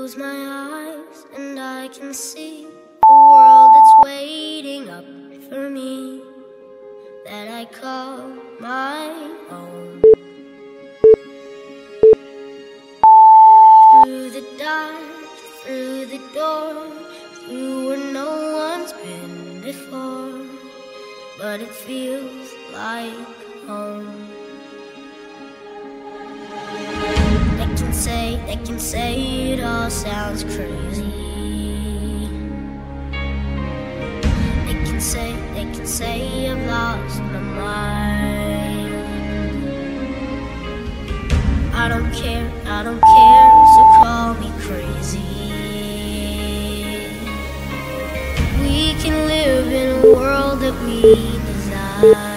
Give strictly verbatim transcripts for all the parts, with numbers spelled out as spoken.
close my eyes and I can see a world that's waiting up for me, that I call my own. Through the dark, through the door, through where no one's been before, but it feels like home. They can say, they can say it all sounds crazy. They can say, they can say I've lost my mind. I don't care, I don't care, so call me crazy. We can live in a world that we design.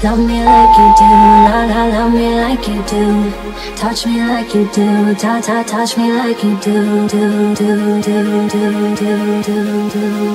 Love me like you do, la la, love me like you do. Touch me like you do, ta ta, touch me like you do, do do do do do do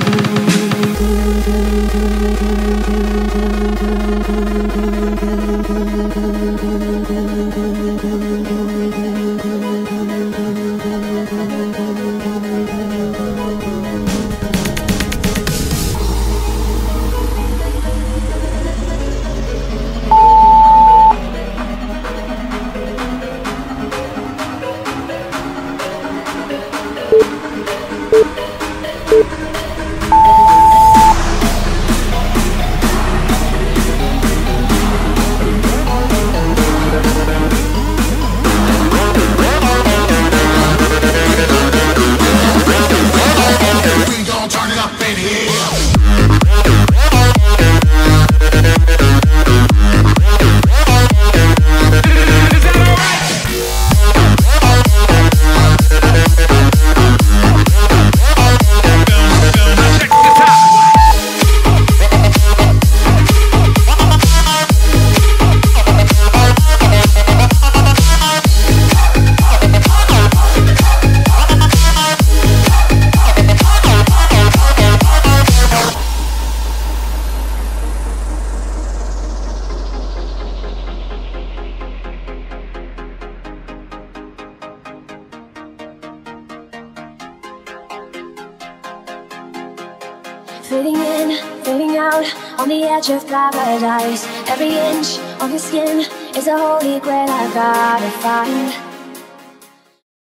Fading in, fading out, on the edge of paradise. Every inch of your skin is a holy grail I've gotta find.